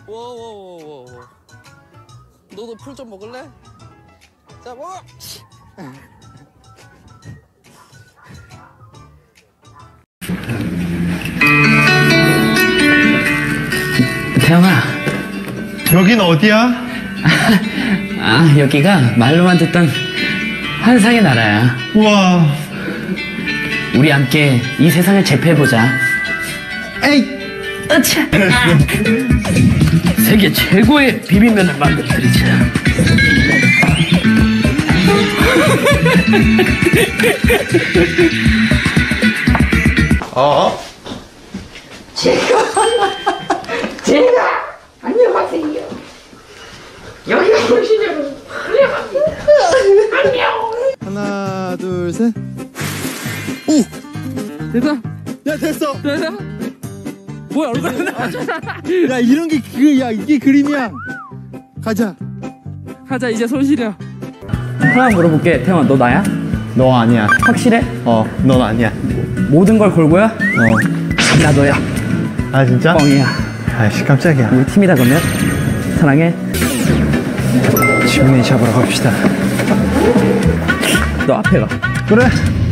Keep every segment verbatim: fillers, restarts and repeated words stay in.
워워워워. 너도 풀 좀 먹을래? 자, 먹어. 태영아. 여긴 어디야? 아, 여기가 말로만 듣던 환상의 나라야. 우와. 우리 함께 이 세상을 제패해보자. 에이. 으차. 세계 최고의 비빔면을 만들어드리자. 어? 제가 제가 안녕하세요. 여기가 보시면 환영합니다. 안녕. 하나, 둘, 셋. 오! 됐어? 야, 됐어. 됐어? 뭐야, 얼굴. 야, 이런 게 그, 야, 이게 그림이야. 가자. 가자, 이제 손 시려. 하나 물어볼게. 태영아, 너 나야? 너 아니야. 확실해? 어, 넌 아니야. 모든 걸 걸고야? 어. 나 너야. 아, 진짜? 뻥이야. 아이씨, 깜짝이야. 우리 팀이다 그러면. 사랑해. 지문이 잡으러 갑시다. 너 앞에 가. 그래.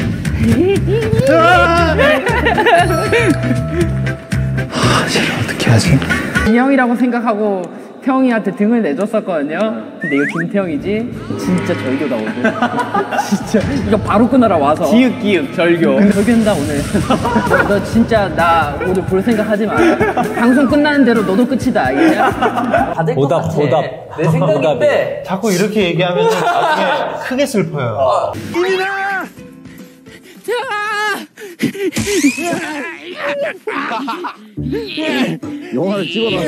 하, 쟤를 어떻게 하지? 인형이라고 생각하고 태영이한테 등을 내줬었거든요. 근데 이거 김태형이지? 진짜 절교 나오고. 진짜 이거 바로 끊어라 와서. 기읍 기읍 절교. 근데 절교한다 오늘. 너 진짜 나 오늘 볼 생각하지 마. 방송 끝나는 대로 너도 끝이다. 알겠냐? 보답 보답. 내 생각인데. 자꾸 이렇게 얘기하면 나중에 크게 슬퍼요. 이민아! 태영아! 영화를 찍어놨어.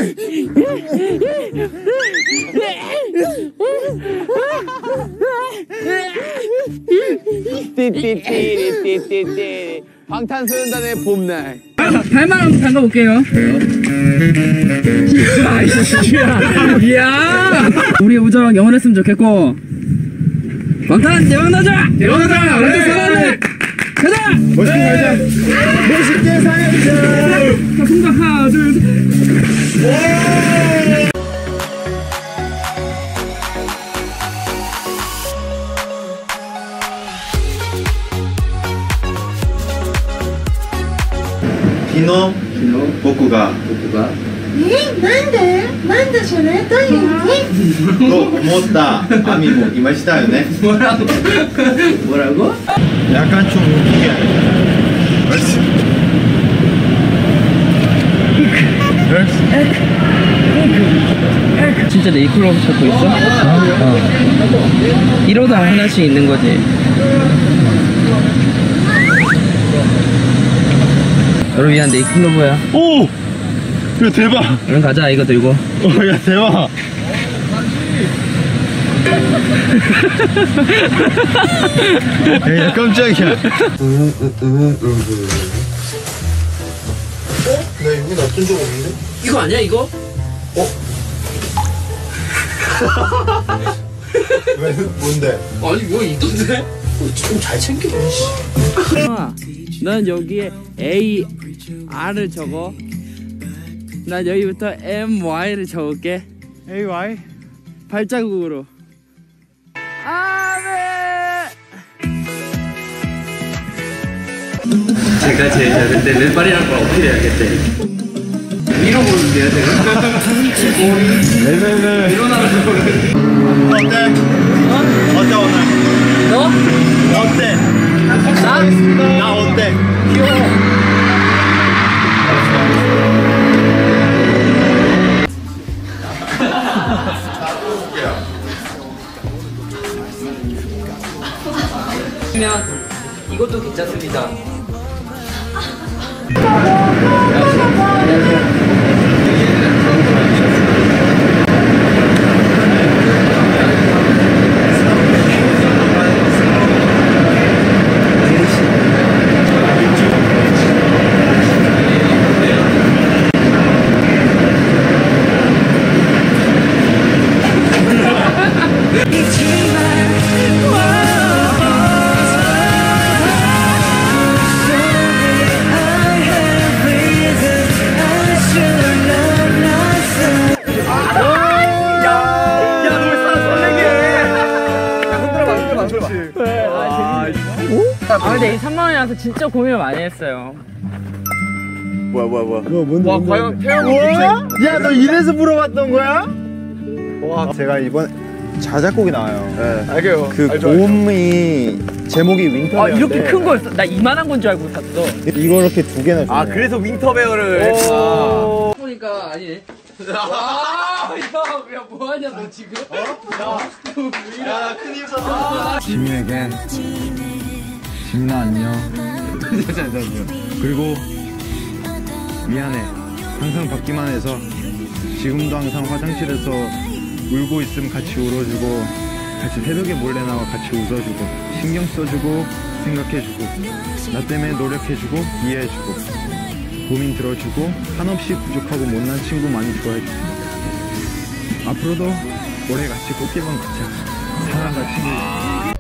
띠띠띠띠띠띠 방탄소년단의 봄날. 발만 한번 담가볼게요. 이야. 우리 우정 영원했으면 좋겠고. 방탄 대박나자! 대박나자! 우리 사랑해! 가자! 멋있게 가자. 멋있게 살자. 자, 손가 하나, 둘, 셋. 비노, 비노, 복구가, 복구가. え、なんでなんでそれどういう意味 또 못다 아미 뭐 이마시다よね. 뭐라고? 뭐라고? 약간 좀 웃기게 알았어. 진짜 네이클로버 찾고 있어? 어. 이러다 하나씩 있는 거지. 너를 위한 네이클로버야. 오! 야 대박! 얼른 가자 이거 들고. 어, 야 대박! 야 깜짝이야. 어? 나 여기 놔둔 적 없는데? 이거 아니야 이거? 왜? 뭔데? 아니 이거 있던데? 좀 잘 챙기네. 넌 여기에 A, R을 적어. 난 여기부터 M, Y를 적을게. 에이 와이? 발자국으로. 아멘! 제가 제일 잘했는데 왼발이란 걸 어필해야겠대. 위로 보는데요 제가? 네네네. 일어나는 거. 어때? 어? 어때 오늘? 너? 어때? 나? 나 어때? 귀여워. 그러면 이것도 괜찮습니다. 아, 아 근데 이 삼만 원이라서 진짜 고민을 많이 했어요. 뭐야 뭐야 뭐야. 그거 뭔데? 와 뭔데? 과연 태영이 야 너 이래서 물어봤던 거야? 와 제가 이번 자작곡이 나와요. 네. 알게요. 그 알죠, 알죠. 고음이 제목이 윈터. 아 이렇게 큰 거였어? 나 이만한 건 줄 알고 샀어. 이거 이렇게 두 개나 주네. 아 그래서 윈터베어를. 보니까 아니네. 아, 야, 야, 뭐하냐 너 지금? 지민에게 지민아 안녕. 그리고 미안해. 항상 받기만 해서 지금도 항상 화장실에서 울고 있으면 같이 울어주고 같이 새벽에 몰래 나와 같이 웃어주고 신경 써주고 생각해주고 나 때문에 노력해주고 이해해주고 고민 들어주고 한없이 부족하고 못난 친구 많이 좋아해주고 앞으로도 오래 같이 꽃길만 걷자. 사랑과 친구.